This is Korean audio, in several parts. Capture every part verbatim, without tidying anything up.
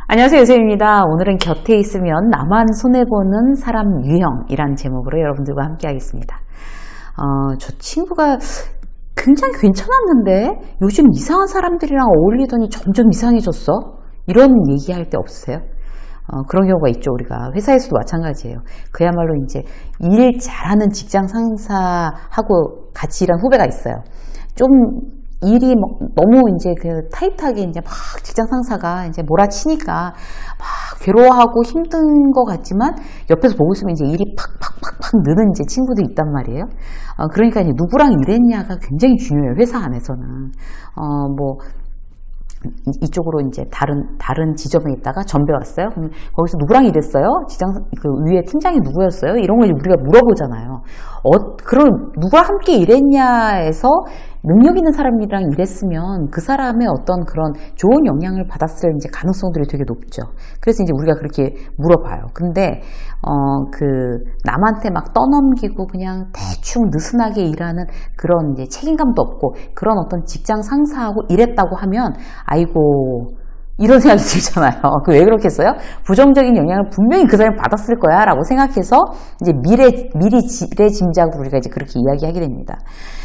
안녕하세요, 요셉입니다. 오늘은 곁에 있으면 나만 손해보는 사람 유형이란 제목으로 여러분들과 함께 하겠습니다. 어, 저 친구가 굉장히 괜찮았는데 요즘 이상한 사람들이랑 어울리더니 점점 이상해졌어? 이런 얘기할 때 없으세요? 어, 그런 경우가 있죠. 우리가 회사에서도 마찬가지예요. 그야말로 이제 일 잘하는 직장 상사하고 같이 일한 후배가 있어요. 좀 일이 너무 이제 그 타이트하게 이제 막 직장 상사가 이제 몰아치니까 막 괴로워하고 힘든 것 같지만 옆에서 보고 있으면 이제 일이 팍팍팍팍 느는 이제 친구들이 있단 말이에요. 어, 그러니까 이제 누구랑 일했냐가 굉장히 중요해요. 회사 안에서는. 어, 뭐, 이쪽으로 이제 다른 다른 지점에 있다가 전배 왔어요. 그럼 거기서 누구랑 일했어요? 지장 그 위에 팀장이 누구였어요? 이런 걸 우리가 물어보잖아요. 어, 그럼 누가 함께 일했냐에서 능력 있는 사람이랑 일했으면 그 사람의 어떤 그런 좋은 영향을 받았을 이제 가능성들이 되게 높죠. 그래서 이제 우리가 그렇게 물어봐요. 근데 어, 그 남한테 막 떠넘기고 그냥 대충 느슨하게 일하는 그런 이제 책임감도 없고 그런 어떤 직장 상사하고 일했다고 하면 아이고 이런 생각이 들잖아요. 그 왜 그렇겠어요? 부정적인 영향을 분명히 그 사람이 받았을 거야 라고 생각해서 이제 미래, 미리 미래 짐작으로 우리가 이제 그렇게 이야기하게 됩니다.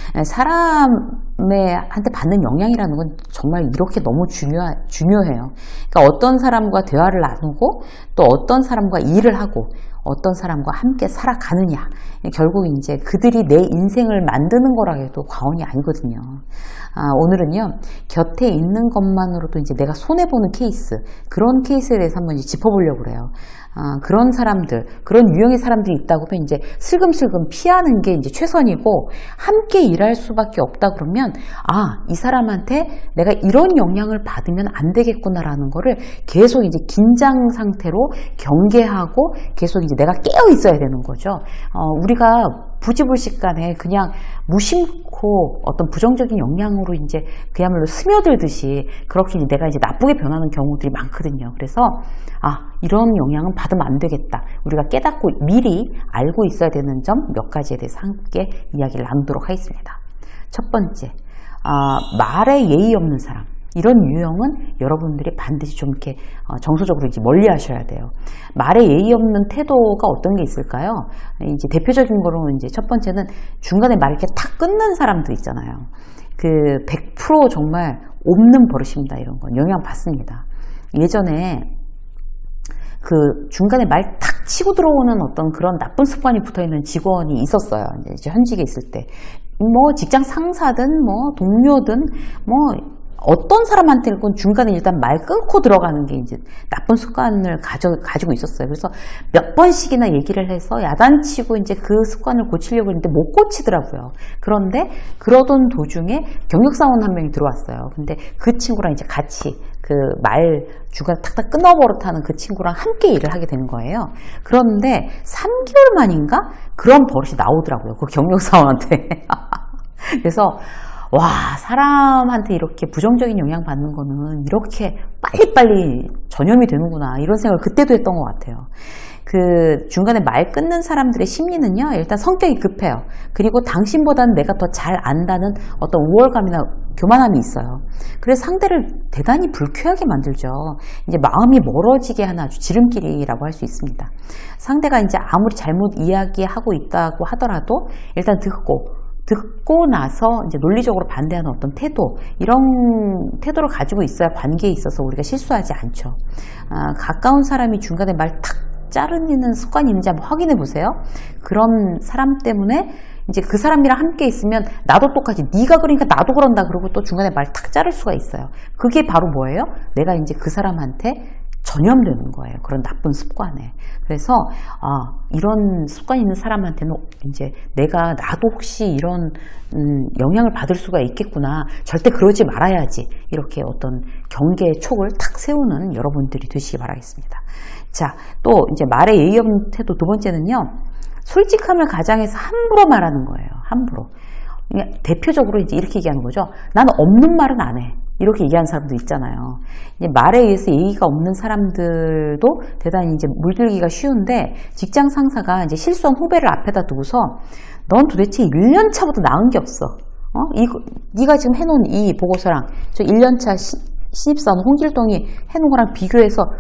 사람의 한테 받는 영향이라는 건 정말 이렇게 너무 중요, 중요해요. 그러니까 어떤 사람과 대화를 나누고 또 어떤 사람과 일을 하고 어떤 사람과 함께 살아가느냐. 결국 이제 그들이 내 인생을 만드는 거라 해도 과언이 아니거든요. 아, 오늘은요, 곁에 있는 것만으로도 이제 내가 손해보는 케이스, 그런 케이스에 대해서 한번 이제 짚어보려고 그래요. 아, 그런 사람들, 그런 유형의 사람들이 있다고 하면 이제 슬금슬금 피하는 게 이제 최선이고, 함께 일할 수밖에 없다 그러면, 아, 이 사람한테 내가 이런 영향을 받으면 안 되겠구나라는 거를 계속 이제 긴장 상태로 경계하고 계속 이제 내가 깨어 있어야 되는 거죠. 어, 우리가 부지불식간에 그냥 무심코 어떤 부정적인 영향으로 이제 그야말로 스며들듯이 그렇게 이제 내가 이제 나쁘게 변하는 경우들이 많거든요. 그래서 아, 이런 영향은 받으면 안 되겠다. 우리가 깨닫고 미리 알고 있어야 되는 점 몇 가지에 대해서 함께 이야기를 나누도록 하겠습니다. 첫 번째, 아, 말에 예의 없는 사람. 이런 유형은 여러분들이 반드시 좀 이렇게 정서적으로 이제 멀리 하셔야 돼요. 말에 예의 없는 태도가 어떤 게 있을까요? 이제 대표적인 거로 이제 첫 번째는 중간에 말 이렇게 탁 끊는 사람들 있잖아요. 그 백 퍼센트 정말 없는 버릇입니다. 이런 건 영향 받습니다. 예전에 그 중간에 말 탁 치고 들어오는 어떤 그런 나쁜 습관이 붙어 있는 직원이 있었어요. 이제 현직에 있을 때. 뭐 직장 상사든 뭐 동료든 뭐 어떤 사람한테는 중간에 일단 말 끊고 들어가는 게 이제 나쁜 습관을 가져, 가지고 있었어요. 그래서 몇 번씩이나 얘기를 해서 야단치고 이제 그 습관을 고치려고 했는데 못 고치더라고요. 그런데 그러던 도중에 경력사원 한 명이 들어왔어요. 근데 그 친구랑 이제 같이 그 말 중간에 탁탁 끊어버릇하는 그 친구랑 함께 일을 하게 된 거예요. 그런데 삼 개월 만인가? 그런 버릇이 나오더라고요. 그 경력사원한테. 그래서 와, 사람한테 이렇게 부정적인 영향 받는 거는 이렇게 빨리빨리 전염이 되는구나 이런 생각을 그때도 했던 것 같아요. 그 중간에 말 끊는 사람들의 심리는요, 일단 성격이 급해요. 그리고 당신보다는 내가 더 잘 안다는 어떤 우월감이나 교만함이 있어요. 그래서 상대를 대단히 불쾌하게 만들죠. 이제 마음이 멀어지게 하는 아주 지름길이라고 할 수 있습니다. 상대가 이제 아무리 잘못 이야기하고 있다고 하더라도 일단 듣고 듣고 나서 이제 논리적으로 반대하는 어떤 태도, 이런 태도를 가지고 있어야 관계에 있어서 우리가 실수하지 않죠. 아, 가까운 사람이 중간에 말 탁 자르는 습관이 있는지 한번 확인해 보세요. 그런 사람 때문에 이제 그 사람이랑 함께 있으면 나도 똑같이 네가 그러니까 나도 그런다 그러고 또 중간에 말 탁 자를 수가 있어요. 그게 바로 뭐예요? 내가 이제 그 사람한테 전염되는 거예요. 그런 나쁜 습관에. 그래서 아, 이런 습관이 있는 사람한테는 이제 내가 나도 혹시 이런 음, 영향을 받을 수가 있겠구나. 절대 그러지 말아야지. 이렇게 어떤 경계의 촉을 탁 세우는 여러분들이 되시기 바라겠습니다. 자, 또 이제 말에 예의 없는 태도 두 번째는요. 솔직함을 가장해서 함부로 말하는 거예요. 함부로. 대표적으로 이제 이렇게 얘기하는 거죠. 나는 없는 말은 안 해. 이렇게 얘기하는 사람도 있잖아요. 이제 말에 의해서 예의가 없는 사람들도 대단히 이제 물들기가 쉬운데 직장 상사가 이제 실수한 후배를 앞에다 두고서 넌 도대체 일 년 차보다 나은 게 없어. 어? 이거, 네가 지금 해놓은 이 보고서랑 저 일 년 차 시, 신입사원 홍길동이 해놓은 거랑 비교해서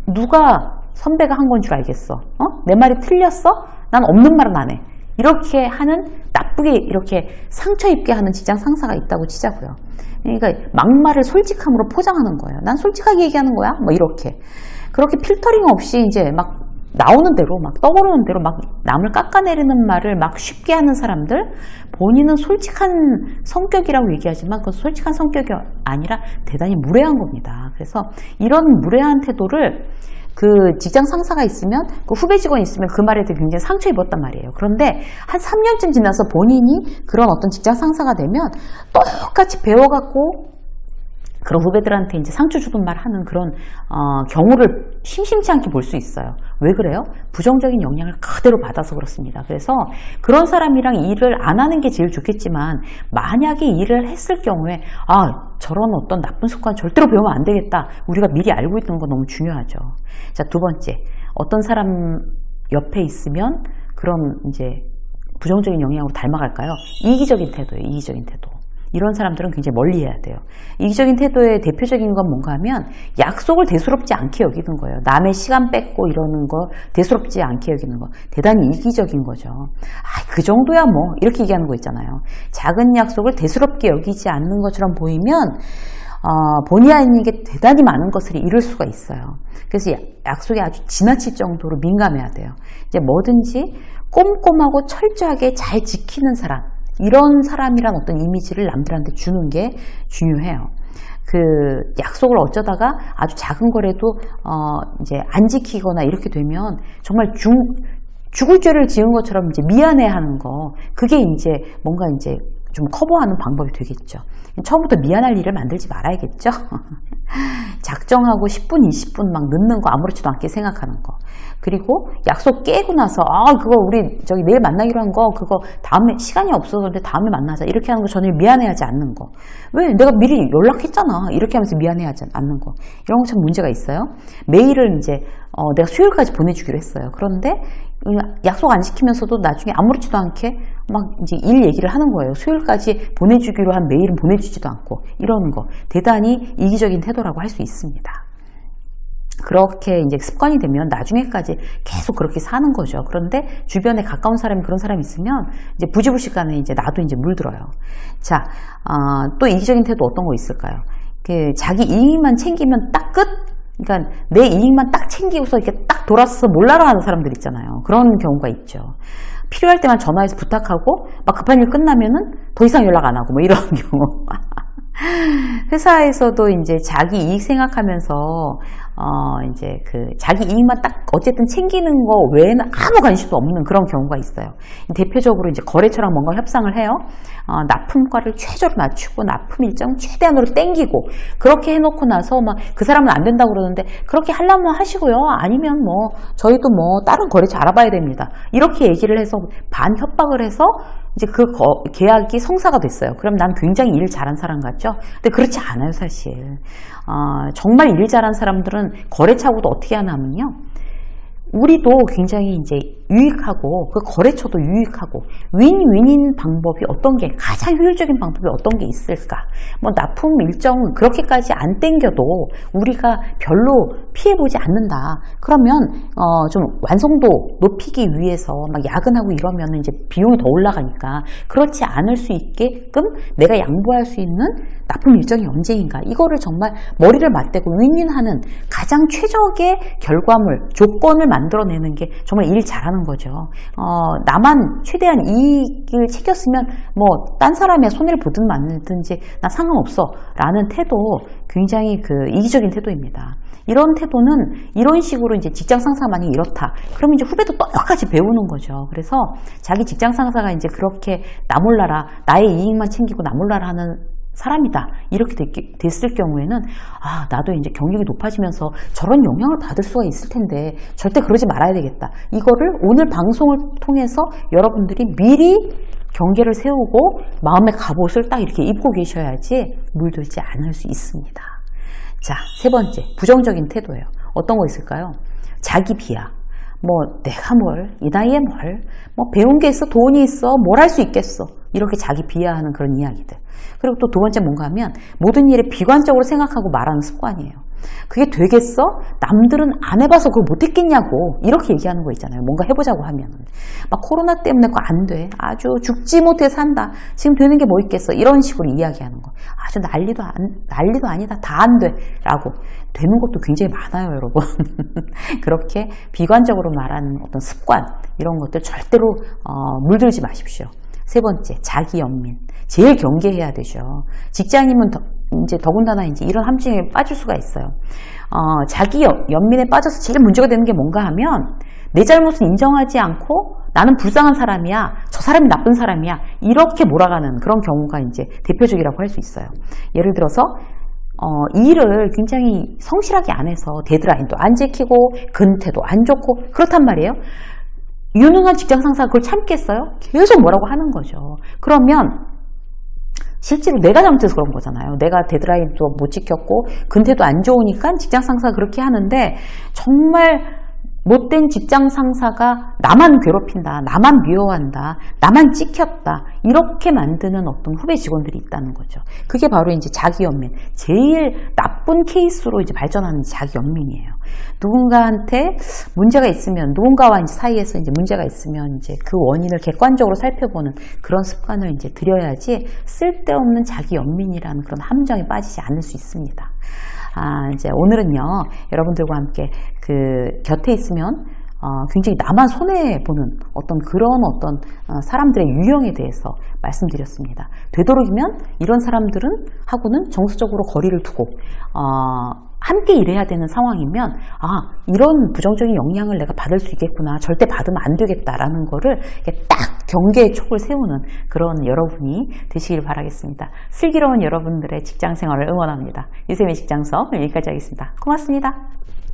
누가 선배가 한 건 줄 알겠어? 어? 내 말이 틀렸어? 난 없는 말은 안 해. 이렇게 하는, 나쁘게 이렇게 상처 입게 하는 직장 상사가 있다고 치자고요. 그러니까 막말을 솔직함으로 포장하는 거예요. 난 솔직하게 얘기하는 거야. 뭐 이렇게. 그렇게 필터링 없이 이제 막 나오는 대로, 막 떠오르는 대로 막 남을 깎아내리는 말을 막 쉽게 하는 사람들, 본인은 솔직한 성격이라고 얘기하지만 그건 솔직한 성격이 아니라 대단히 무례한 겁니다. 그래서 이런 무례한 태도를 그 직장 상사가 있으면, 그 후배 직원이 있으면 그 말에 대해 굉장히 상처 입었단 말이에요. 그런데 한 삼 년쯤 지나서 본인이 그런 어떤 직장 상사가 되면 똑같이 배워갖고 그런 후배들한테 이제 상처 주던 말 하는 그런 어, 경우를 심심치 않게 볼 수 있어요. 왜 그래요? 부정적인 영향을 그대로 받아서 그렇습니다. 그래서 그런 사람이랑 일을 안 하는 게 제일 좋겠지만, 만약에 일을 했을 경우에 아, 저런 어떤 나쁜 습관 절대로 배우면 안 되겠다. 우리가 미리 알고 있는 거 너무 중요하죠. 자, 두 번째, 어떤 사람 옆에 있으면 그런 이제 부정적인 영향으로 닮아갈까요? 이기적인 태도예요. 이기적인 태도. 이런 사람들은 굉장히 멀리 해야 돼요. 이기적인 태도의 대표적인 건 뭔가 하면 약속을 대수롭지 않게 여기는 거예요. 남의 시간 뺏고 이러는 거 대수롭지 않게 여기는 거. 대단히 이기적인 거죠. 아, 그 정도야 뭐 이렇게 얘기하는 거 있잖아요. 작은 약속을 대수롭게 여기지 않는 것처럼 보이면 어, 본의 아니게 대단히 많은 것을 잃을 수가 있어요. 그래서 약속에 아주 지나칠 정도로 민감해야 돼요. 이제 뭐든지 꼼꼼하고 철저하게 잘 지키는 사람, 이런 사람이란 어떤 이미지를 남들한테 주는 게 중요해요. 그 약속을 어쩌다가 아주 작은 거라도 어 이제 안 지키거나 이렇게 되면 정말 중, 죽을 죄를 지은 것처럼 이제 미안해하는 거, 그게 이제 뭔가 이제 좀 커버하는 방법이 되겠죠. 처음부터 미안할 일을 만들지 말아야겠죠. 작정하고 십 분, 이십 분 막 늦는 거 아무렇지도 않게 생각하는 거. 그리고 약속 깨고 나서 아 그거 우리 저기 내일 만나기로 한 거 그거 다음에 시간이 없어서 근데 다음에 만나자 이렇게 하는 거 전혀 미안해하지 않는 거. 왜? 내가 미리 연락했잖아. 이렇게 하면서 미안해하지 않는 거. 이런 거 참 문제가 있어요. 메일을 이제 어, 내가 수요일까지 보내주기로 했어요. 그런데 약속 안 지키면서도 나중에 아무렇지도 않게 막 이제 일 얘기를 하는 거예요. 수요일까지 보내주기로 한 메일은 보내주지도 않고 이러는 거. 대단히 이기적인 태도라고 할 수 있습니다. 그렇게 이제 습관이 되면 나중에까지 계속 그렇게 사는 거죠. 그런데 주변에 가까운 사람이 그런 사람이 있으면 이제 부지불식간에 이제 나도 이제 물들어요. 자, 어, 또 이기적인 태도 어떤 거 있을까요? 그 자기 이익만 챙기면 딱 끝? 그러니까 내 이익만 딱 챙기고서 이렇게 딱 돌아서서 몰라라 하는 사람들 있잖아요. 그런 경우가 있죠. 필요할 때만 전화해서 부탁하고 막 급한 일 끝나면은 더 이상 연락 안 하고 뭐 이런 경우. 회사에서도 이제 자기 이익 생각하면서 어 이제 그 자기 이익만 딱 어쨌든 챙기는 거 외에는 아무 관심도 없는 그런 경우가 있어요. 대표적으로 이제 거래처랑 뭔가 협상을 해요. 어, 납품가를 최저로 낮추고 납품 일정 최대한으로 땡기고 그렇게 해놓고 나서 막 그 사람은 안 된다고 그러는데 그렇게 하려면 하시고요. 아니면 뭐 저희도 뭐 다른 거래처 알아봐야 됩니다. 이렇게 얘기를 해서 반 협박을 해서 이제 그 거, 계약이 성사가 됐어요. 그럼 난 굉장히 일 잘한 사람 같죠? 근데 그렇지 않아요, 사실. 어, 정말 일 잘한 사람들은 거래처하고도 어떻게 하냐면요. 우리도 굉장히 이제 유익하고 그 거래처도 유익하고 윈윈인 방법이 어떤 게 가장 효율적인 방법이 어떤 게 있을까? 뭐 납품 일정 그렇게까지 안 땡겨도 우리가 별로 피해보지 않는다. 그러면 어 좀 완성도 높이기 위해서 막 야근하고 이러면 이제 비용이 더 올라가니까 그렇지 않을 수 있게끔 내가 양보할 수 있는 납품 일정이 언제인가? 이거를 정말 머리를 맞대고 윈윈하는 가장 최적의 결과물, 조건을 만들어내는 게 정말 일 잘하는 거죠. 어, 나만 최대한 이익을 챙겼으면 뭐 딴 사람의 손해를 보든 말든지 나 상관없어 라는 태도, 굉장히 그 이기적인 태도입니다. 이런 태도는 이런 식으로 이제 직장 상사가 만약에 이렇다. 그러면 이제 후배도 똑같이 배우는 거죠. 그래서 자기 직장 상사가 이제 그렇게 나 몰라라, 나의 이익만 챙기고 나 몰라라 하는 사람이다. 이렇게 됐, 됐을 경우에는 아 나도 이제 경력이 높아지면서 저런 영향을 받을 수가 있을 텐데 절대 그러지 말아야 되겠다. 이거를 오늘 방송을 통해서 여러분들이 미리 경계를 세우고 마음의 갑옷을 딱 이렇게 입고 계셔야지 물들지 않을 수 있습니다. 자, 세 번째, 부정적인 태도예요. 어떤 거 있을까요? 자기 비하. 뭐 내가 뭘, 이 나이에 뭘, 뭐 배운 게 있어, 돈이 있어, 뭘 할 수 있겠어. 이렇게 자기 비하하는 그런 이야기들. 그리고 또 두 번째 뭔가 하면 모든 일에 비관적으로 생각하고 말하는 습관이에요. 그게 되겠어? 남들은 안 해봐서 그걸 못했겠냐고 이렇게 얘기하는 거 있잖아요. 뭔가 해보자고 하면 막 코로나 때문에 그거 안 돼. 아주 죽지 못해 산다. 지금 되는 게 뭐 있겠어. 이런 식으로 이야기하는 거. 아주 난리도 안, 난리도 아니다. 다 안 돼. 라고 되는 것도 굉장히 많아요, 여러분. 그렇게 비관적으로 말하는 어떤 습관 이런 것들 절대로 어, 물들지 마십시오. 세 번째, 자기 연민. 제일 경계해야 되죠. 직장인은 더, 이제 더군다나 이제 이런 함정에 빠질 수가 있어요. 어, 자기 연민에 빠져서 제일 문제가 되는 게 뭔가 하면 내 잘못은 인정하지 않고 나는 불쌍한 사람이야, 저 사람이 나쁜 사람이야 이렇게 몰아가는 그런 경우가 이제 대표적이라고 할 수 있어요. 예를 들어서 어, 이 일을 굉장히 성실하게 안 해서 데드라인도 안 지키고 근태도 안 좋고 그렇단 말이에요. 유능한 직장 상사가 그걸 참겠어요? 계속 뭐라고 하는 거죠. 그러면 실제로 내가 잘못해서 그런 거잖아요. 내가 데드라인도 못 지켰고 근태도 안 좋으니까 직장 상사가 그렇게 하는데 정말 못된 직장 상사가 나만 괴롭힌다, 나만 미워한다, 나만 찍혔다 이렇게 만드는 어떤 후배 직원들이 있다는 거죠. 그게 바로 이제 자기 연민, 제일 나쁜 케이스로 이제 발전하는 자기 연민이에요. 누군가한테 문제가 있으면 누군가와 이제 사이에서 이제 문제가 있으면 이제 그 원인을 객관적으로 살펴보는 그런 습관을 이제 들여야지 쓸데없는 자기 연민이라는 그런 함정에 빠지지 않을 수 있습니다. 아, 이제 오늘은요, 여러분들과 함께 그 곁에 있으면 어, 굉장히 나만 손해보는 어떤 그런 어떤 어, 사람들의 유형에 대해서 말씀드렸습니다. 되도록이면 이런 사람들은 하고는 정서적으로 거리를 두고 어, 함께 일해야 되는 상황이면 아, 이런 부정적인 영향을 내가 받을 수 있겠구나, 절대 받으면 안 되겠다라는 거를 딱 경계의 촉을 세우는 그런 여러분이 되시길 바라겠습니다. 슬기로운 여러분들의 직장생활을 응원합니다. 유쌤의 직장서 여기까지 하겠습니다. 고맙습니다.